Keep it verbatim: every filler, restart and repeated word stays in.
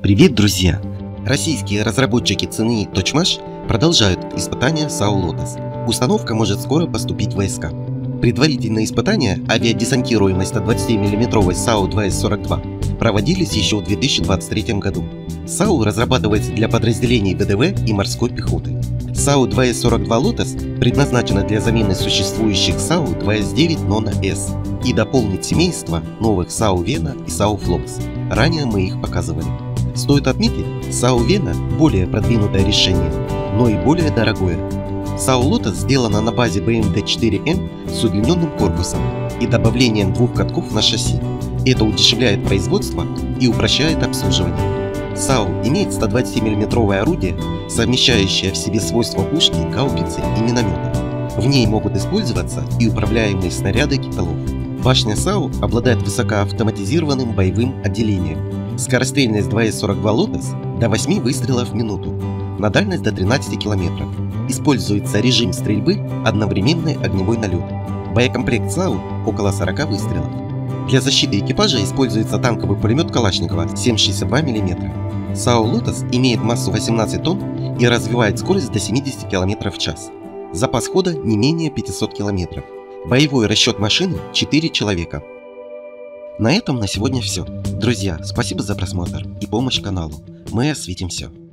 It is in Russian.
Привет, друзья! Российские разработчики ЦНИ Точмаш продолжают испытания САУ «Лотос». Установка может скоро поступить в войска. Предварительные испытания авиадесантируемой ста двадцатимиллиметровой САУ два эс сорок два проводились еще в две тысячи двадцать третьем году. САУ разрабатывается для подразделений ВДВ и морской пехоты. САУ два эс сорок два «Лотос» предназначена для замены существующих САУ два эс девять Нона-С и дополнит семейство новых САУ Вена и САУ Флокс. Ранее мы их показывали. Стоит отметить, САУ Вена более продвинутое решение, но и более дорогое. САУ «Лотос» сделана на базе бэ эм дэ четыре эм с удлиненным корпусом и добавлением двух катков на шасси. Это удешевляет производство и упрощает обслуживание. САУ имеет ста двадцатимиллиметровое орудие, совмещающее в себе свойства пушки, гаубицы и миномета. В ней могут использоваться и управляемые снаряды «Китолов». Башня САУ обладает высокоавтоматизированным боевым отделением. Скорострельность два эс сорок два «Лотос» до восьми выстрелов в минуту, на дальность до тринадцати километров. Используется режим стрельбы «Одновременный огневой налет». Боекомплект САУ около сорока выстрелов. Для защиты экипажа используется танковый пулемет Калашникова семь шестьдесят два миллиметра. САУ «Лотос» имеет массу восемнадцать тонн и развивает скорость до семидесяти километров в час. Запас хода не менее пятисот километров. Боевой расчет машины четыре человека. На этом на сегодня все. Друзья, спасибо за просмотр и помощь каналу. Мы осветим все.